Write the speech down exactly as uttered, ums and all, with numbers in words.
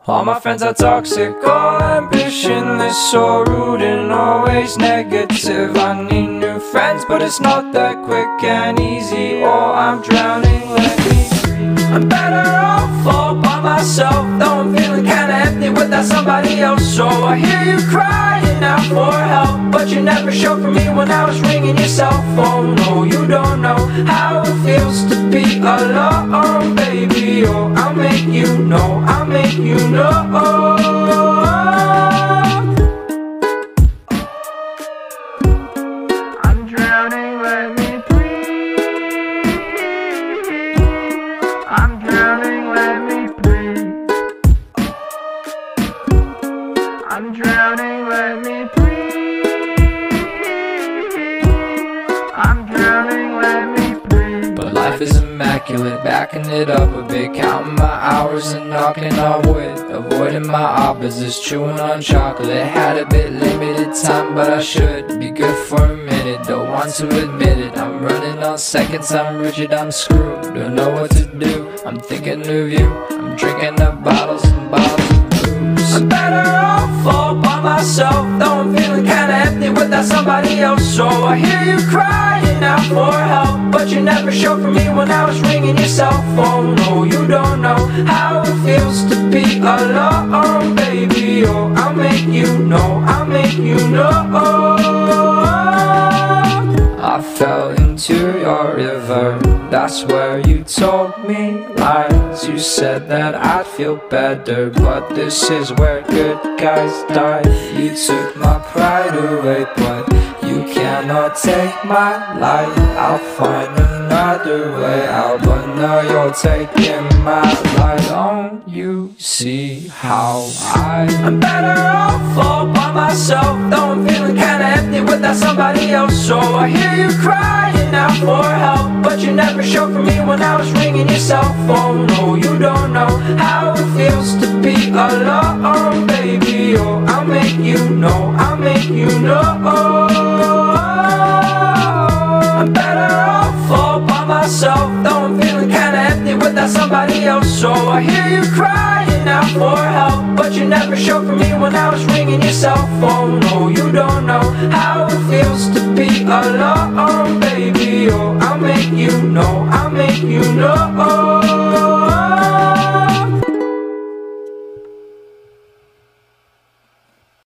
All my friends are toxic, all ambitionless, so rude and always negative. I need new friends, but it's not that quick and easy, or I'm drowning, let me breathe. I'm better off all by myself, though I'm feeling kinda empty without somebody else. So I hear you crying out for help, but you never showed for me when I was ringing your cell phone. No, you don't know how it feels to be alone, baby. Oh, I'll make you know, I'll make you know. I'm drowning, let me breathe. I'm drowning, let me breathe. I'm drowning, let me breathe. I'm drowning, let me breathe. But life is immaculate, backing it up a bit, counting my hours and knocking on wood, avoiding my opposites, chewing on chocolate. Had a bit limited time, but I should be good for a minute. Don't want to admit it, I'm running on seconds, I'm rigid, I'm screwed. Don't know what to do, I'm thinking of you. I'm drinking up bottles and bottles of booze. I'm better off all by myself, though I'm feeling kinda empty without somebody else. So I hear you crying out for help, but you never showed for me when I was ringing your cell phone. No, you don't know how it feels to be alone, baby. Oh, I'll make you know, I'll make you know. I fell into your river, that's where you told me lies. You said that I'd feel better, but this is where good guys die. You took my pride away, but you cannot take my life. I'll find another way out, but now you're taking my life. Don't you see how I I'm better off all by myself, though I'm feeling kinda empty without somebody else. So I hear you crying out for help, but you never showed for me when I was ringing your cell phone. No, you don't know how it feels to be alone, baby. Oh, I'll make you know, I'll make you know. I'm better off all by myself, though I'm feeling kinda empty without somebody else. So I hear you crying out for help, but you never showed for me when I was ringing your cell phone. No, you don't know how it feels to be alone, baby. Oh, I'll make you know, I'll make you know.